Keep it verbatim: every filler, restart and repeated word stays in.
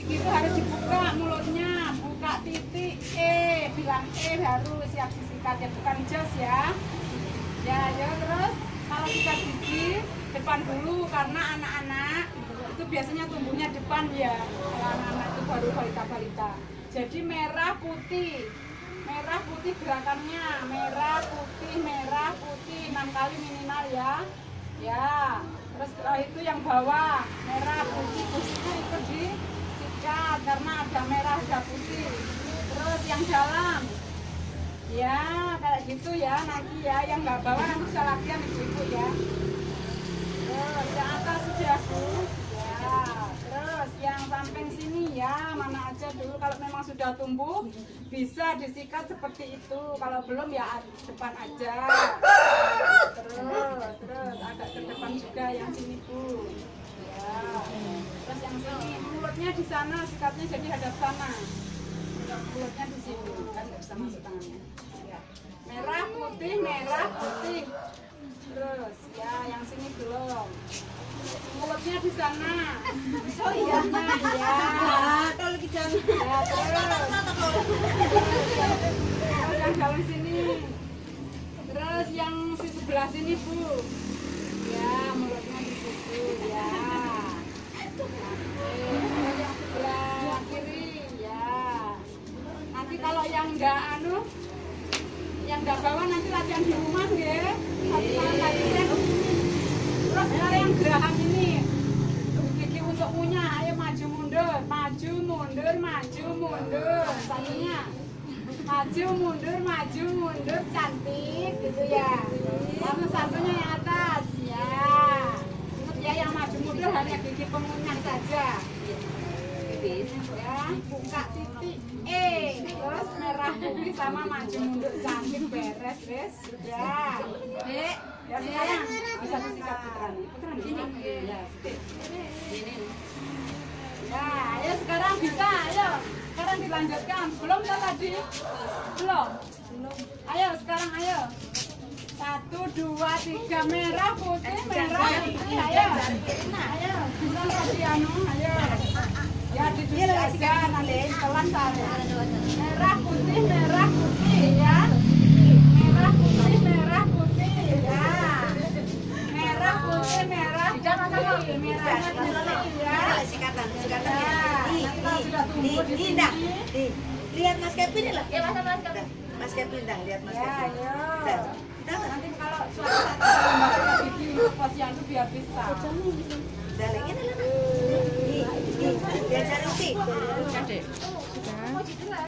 itu harus dibuka mulutnya, buka titik E, bilang E baru siap disikat ya, bukan jos ya. Ya, ya terus kalau sikat gigi depan dulu karena anak-anak itu biasanya tumbuhnya depan ya. Kalau anak-anak itu baru balita-balita. Jadi merah putih, merah putih gerakannya, merah putih, merah putih enam kali minimal ya. Ya, terus setelah itu yang bawah merah putih putihnya itu disikat karena ada merah ada putih. Terus yang dalam, ya kayak gitu ya nanti ya, yang nggak bawah nanti bisa latihan di ibu ya. Terus yang atas sudah bu, ya. Terus yang samping sini ya mana aja dulu kalau memang sudah tumbuh bisa disikat seperti itu. Kalau belum ya depan aja. Terus, terus agak ke depan juga yang sini bu. Ya. Terus yang sini mulutnya di sana, sikatnya jadi hadap sana. Mulutnya di sini kan nggak bisa masuk tangannya. Ya. Merah putih, merah putih. Terus ya yang sini belum. Mulutnya di sana. Oh iya. Ya. Kalau di sana. Ya, terus. Terus yang dalam sini. Terus yang si sebelah sini bu. Ya mulutnya di situ ya. Terus yang sebelah kiri ya. Nanti kalau yang enggak anu, yang enggak bawa nanti latihan di rumah ya. Satu kali latihan kesini. Terus kalau yang geraham ini, gigi untuk punya, ayo maju mundur, maju mundur, maju mundur. Satunya, maju mundur, maju mundur, cantik gitu ya. Lalu satunya yang atas, ya. Ingat ya yang maju mundur hanya gigi pengunyah saja. Ya, buka titik E, terus merah putih sama maju mundur cantik beres, beres sudah. Dek, ya sekarang bisa disikat putaran. Putaran sini. Ya, sini. Ya, ayo sekarang bisa, ayo. Sekarang dilanjutkan. Belum ya tadi? Belum. Belum. Ayo sekarang ayo. Satu, dua, tiga, merah putih, merah putih. Ayo. Ayo. Bisa tadi anu, ayo. Ya duduk aja nanti pelan saya. Merah putih, merah putih ya. Merah putih, merah putih ya. Merah putih, merah putih, merah putih ya. Sikatan, sikatan ya. Di, di, di, dah. Di, lihat Mas Kevin ini lah. Ya Mas Mas Kevin. Mas Kevin dah, lihat Mas Kevin. Ya, kita nanti kalau suatu saat kita bikin posyandu biar bisa. Dah, lagi nih lah. Di, di, diajarin sih.